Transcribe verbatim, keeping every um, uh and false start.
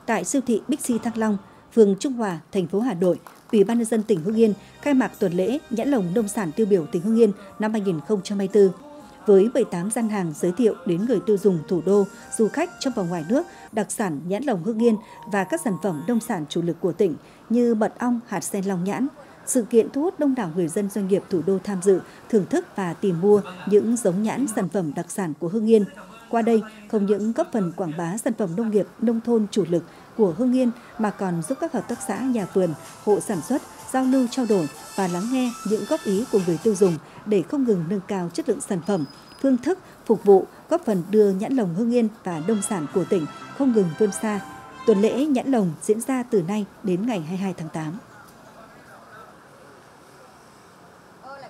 tại siêu thị Bixi Thăng Long, phường Trung Hòa, thành phố Hà Nội, Ủy ban nhân dân tỉnh Hưng Yên khai mạc tuần lễ nhãn lồng nông sản tiêu biểu tỉnh Hưng Yên năm hai nghìn không trăm hai mươi tư. Với mười tám gian hàng giới thiệu đến người tiêu dùng thủ đô, du khách trong và ngoài nước đặc sản nhãn lồng Hưng Yên và các sản phẩm nông sản chủ lực của tỉnh như mật ong, hạt sen long nhãn. Sự kiện thu hút đông đảo người dân doanh nghiệp thủ đô tham dự, thưởng thức và tìm mua những giống nhãn sản phẩm đặc sản của Hưng Yên. Qua đây, không những góp phần quảng bá sản phẩm nông nghiệp, nông thôn chủ lực của Hưng Yên mà còn giúp các hợp tác xã, nhà vườn, hộ sản xuất giao lưu trao đổi và lắng nghe những góp ý của người tiêu dùng để không ngừng nâng cao chất lượng sản phẩm, phương thức phục vụ, góp phần đưa nhãn lồng Hưng Yên và nông sản của tỉnh không ngừng vươn xa. Tuần lễ nhãn lồng diễn ra từ nay đến ngày hai mươi hai tháng tám.